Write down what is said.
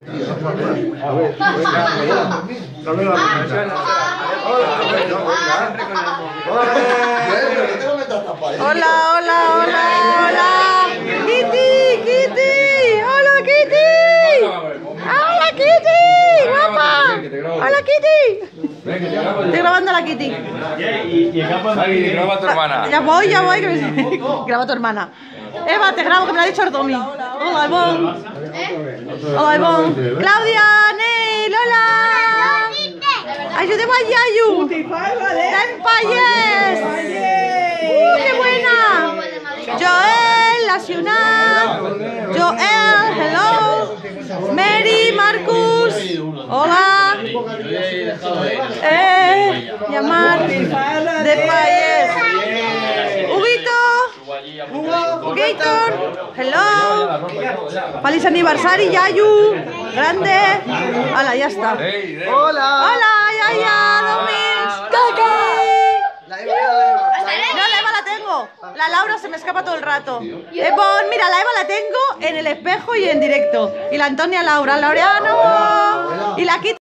Hola, hola, hola, hola. Kitty, Kitty. Hola, Kitty. Hola, Kitty. Guapa. Hola, Kitty. Estoy grabando a la Kitty. Graba a tu hermana. Ya voy. Graba a tu hermana. Eva, te grabo, que me lo ha dicho Ardomi. Hola, Ivonne. Hola, Ivonne. Claudia, Neil, hola. Ayúdeme a Yayu. ¡Den payés! ¡Qué buena! Joel, la ciudad. Joel, hello. Mary, Marcus. Hola. Llamar. De payés. Huguito. Huguitor. Hello. Feliz aniversari, Yayu. Grande. Hola, ya está. Hola. Hola, Yaya, Domins. ¡Caca! No, la Eva la tengo. La Laura se me escapa todo el rato. Mira, la Eva la tengo en el espejo y en directo. Y la Antonia Laura, Laureano. Y la Kitty.